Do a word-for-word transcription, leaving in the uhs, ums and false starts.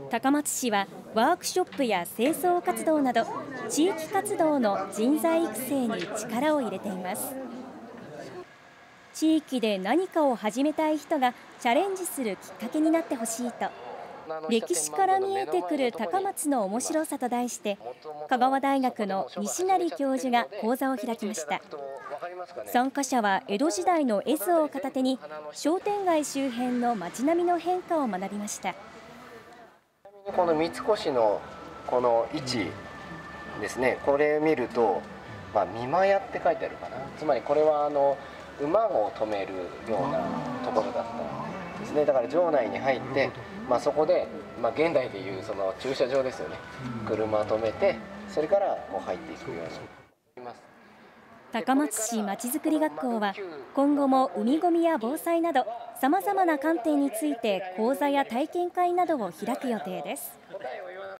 高松市はワークショップや清掃活動など地域活動の人材育成に力を入れています。地域で何かを始めたい人がチャレンジするきっかけになってほしいと、歴史から見えてくる高松の面白さと題して香川大学の西成教授が講座を開きました。参加者は江戸時代の絵図を片手に商店街周辺の街並みの変化を学びました。 この三越のこの位置ですね、これ見ると、まあ、見間屋って書いてあるかな。つまりこれはあの馬を止めるようなところだったんですね。だから城内に入って、まあ、そこで、まあ、現代でいうその駐車場ですよね。車を止めて、それからこう入っていくようにます。 高松市まちづくり学校は今後も海ごみや防災などさまざまな観点について講座や体験会などを開く予定です。